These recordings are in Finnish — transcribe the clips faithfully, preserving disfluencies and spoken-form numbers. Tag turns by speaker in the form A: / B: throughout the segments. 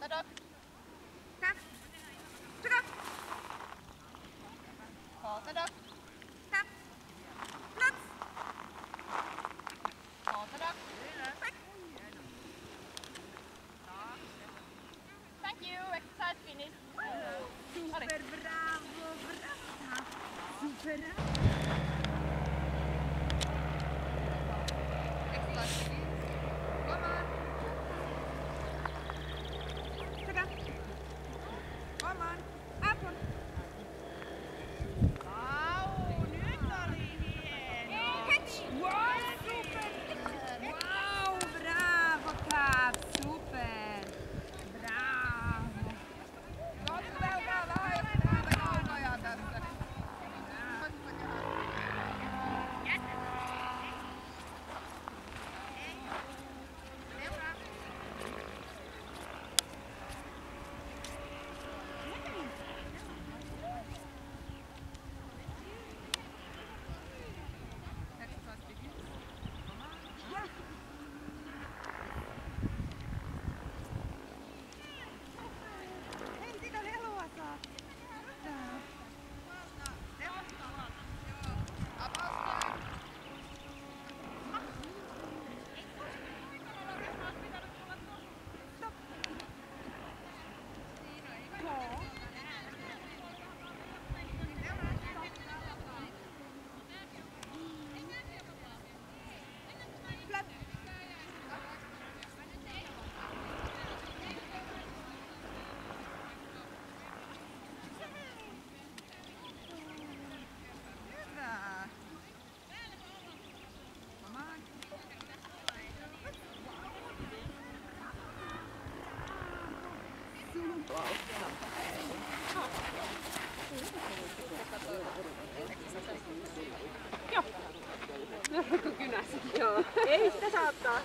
A: Ortodok. Tap. Ortodok. Ortodok. Tap. Nuts. Ortodok. Thank you. Exercise finished.
B: Super bravo, brava. Super.
A: Exercise finished. Come on. Come on. Up on.
B: Wow, nyt oli hieno.
A: Catch.
B: Wow, super. Wow, bravo Cap, super. Bravo.
A: Nostelkaa vähän näitä jalkoja tässä.
B: Hei, sitä leloa saa.
C: Joo. Ei sitä saattaa.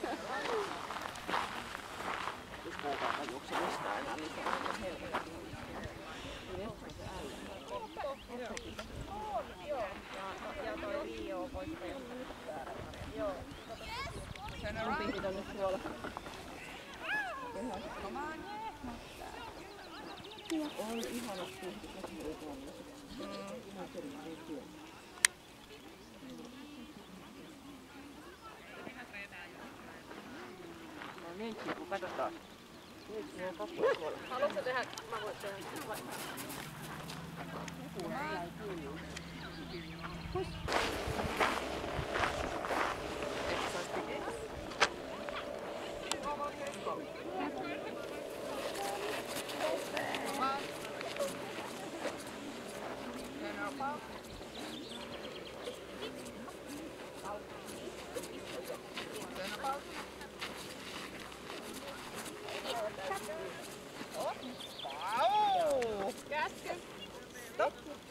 C: Ja toi Rio voisi tehdä. Joo. On pihdit on nyt tuolla. On ihanat pihdit. No niin, Chiku, katsotaan. Nyt ne on kappua tuolla. Haluatko tehdä? Mä voin tehdä. Joku jäi kiinni. Push. Exercise begins. Let's go.
A: Vau! Käsky! Stop!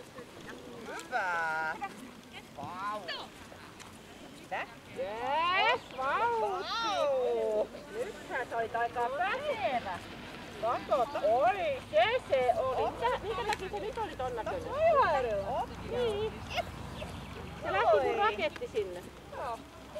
A: Hyvä! Vau! Mitä?
C: Yes, vau! Nythän sä olit aika pätevä. Kato, oli se se oli. Mitä, minkä takia se nyt oli ton näköinen?
A: Toiharilla!
C: Niin. Se lähti sun raketti sinne.
A: Joo.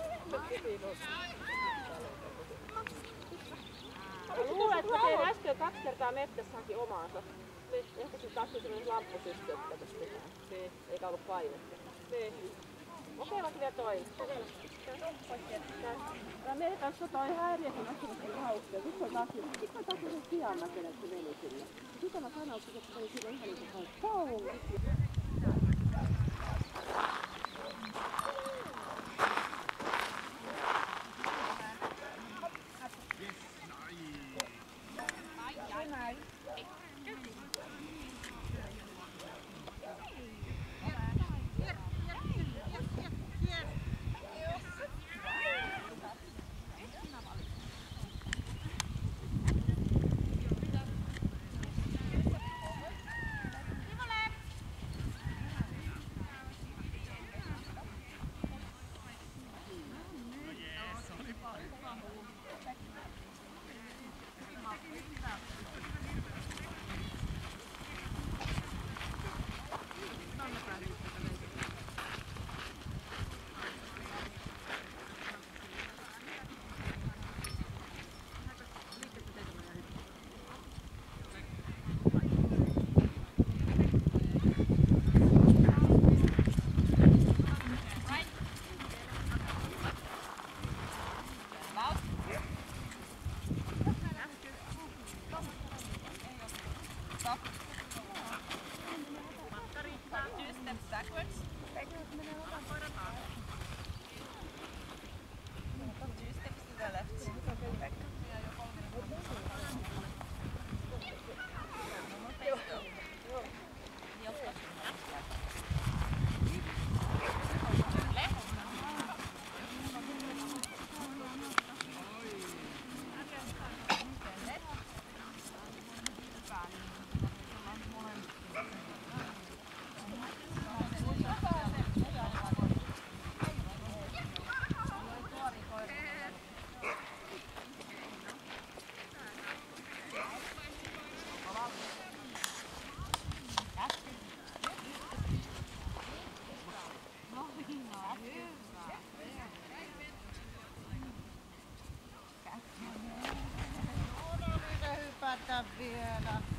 C: Mä luulen, että tein äsken kaksi kertaa mettässä haki omaansa. Ehkä se taas sellainen lamppusyssy, että tässä tehdään. Eikä ollut painetta. Kokeillaanko vielä toi? Älä meidän kanssa toi häiriökin näkymässä hauskaa. Sitten on taas sen sijaan näköinen, että se meni sille. Sitten mä sanoin, että se oli sille ihan niin kuin pouu.
A: backwards. Backwards menee lopan. Two steps to the left. Back.
B: Hypätä vielä.